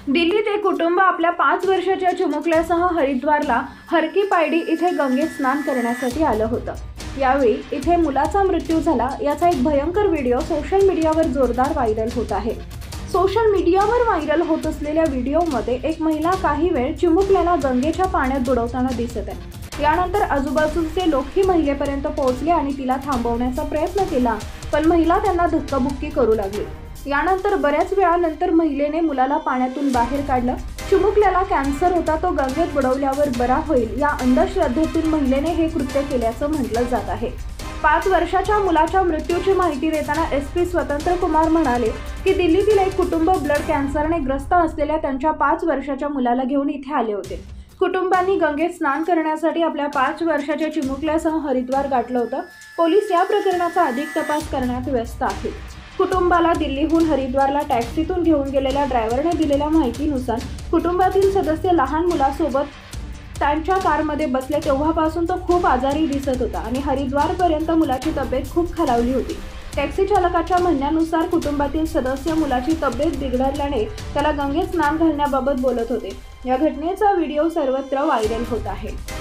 दिल्लीत एक कुटुंब आपल्या 5 वर्षाच्या चिमुकल्यासह हरिद्वारला हर की पैडी इथे गंगेत स्नान करण्यासाठी आलं होतं। यावेळी इथे मुलाचा मृत्यू झाला याचा एक भयंकर व्हिडिओ सोशल मीडियावर जोरदार व्हायरल होत आहे। सोशल मीडियावर व्हायरल होत असलेल्या व्हिडिओमध्ये एक महिला काही वेळ चिमुकल्याला गंगेच्या पाण्यात बुडवताना दिसत आहे। यानंतर आजूबाजूचे लोक ही महिलेपर्यंत पोहोचले आणि तिला थांबवण्याचा प्रयत्न केला, पण महिला त्यांना धक्काबुक्की करू लागली। यानंतर बऱ्याच वेळानंतर महिलेने मुलाला पाण्यातून बाहेर काढलं। चिमुकल्याला कॅन्सर होता, तो गंगेत बुडवल्यावर बरा होईल या अंधश्रद्धेतून महिलेने हे कृत्य केल्याचं म्हटलं जात आहे। 5 वर्षाच्या मुलाच्या मृत्यूची माहिती देताना SP स्वतंत्र कुमार म्हणाले की दिल्लीतील एक कुटुंब ब्लड कॅन्सरने ग्रस्त असलेल्या त्यांच्या 5 वर्षाच्या मुलाला घेऊन इथे आले होते। कुटुंबांनी गंगेत स्नान करण्यासाठी आपल्या 5 वर्षाच्या चिमुकल्यासह हरिद्वार गाठलं होतं। पोलीस या प्रकरणाचा अधिक तपास करण्यात व्यस्त आहेत। कुटुंबाला दिल्लीहून हरिद्वारला टॅक्सीतून घेऊन गेलेल्या ड्रायव्हरने दिलेल्या माहितीनुसार कुटुंबातील सदस्य लहान मुलासोबत त्यांच्या कारमध्ये बसले तेव्हापासून तो खूप आजारी दिसत होता आणि हरिद्वारपर्यंत मुलाची तब्येत खूप खालावली होती। टॅक्सी चालकाच्या म्हणण्यानुसार कुटुंबातील सदस्य मुलाची तब्येत बिघडल्याने त्याला गंगेत स्नान घालण्याबाबत बोलत होते। या घटनेचा व्हिडिओ सर्वत्र व्हायरल होत आहे।